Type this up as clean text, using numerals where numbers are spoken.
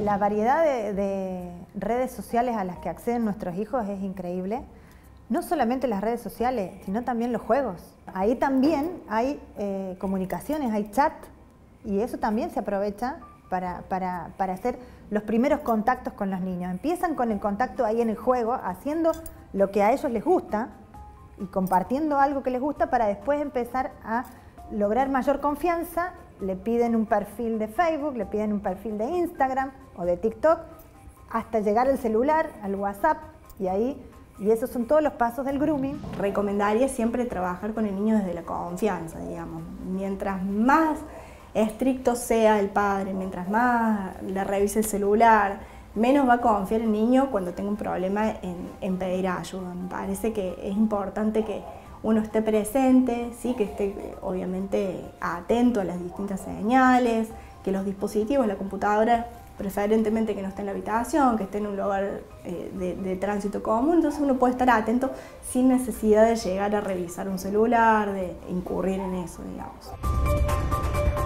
La variedad de redes sociales a las que acceden nuestros hijos es increíble. No solamente las redes sociales, sino también los juegos. Ahí también hay comunicaciones, hay chat, y eso también se aprovecha para hacer los primeros contactos con los niños. Empiezan con el contacto ahí en el juego, haciendo lo que a ellos les gusta y compartiendo algo que les gusta para después empezar a lograr mayor confianza. Le piden un perfil de Facebook, le piden un perfil de Instagram o de TikTok, hasta llegar al celular, al WhatsApp, y esos son todos los pasos del grooming. Recomendaría siempre trabajar con el niño desde la confianza, digamos. Mientras más estricto sea el padre, mientras más le revise el celular, menos va a confiar el niño cuando tenga un problema en pedir ayuda. Me parece que es importante que uno esté presente, ¿sí? Que esté obviamente atento a las distintas señales, que los dispositivos, la computadora, preferentemente que no esté en la habitación, que esté en un lugar de tránsito común, entonces uno puede estar atento sin necesidad de llegar a revisar un celular, de incurrir en eso, digamos.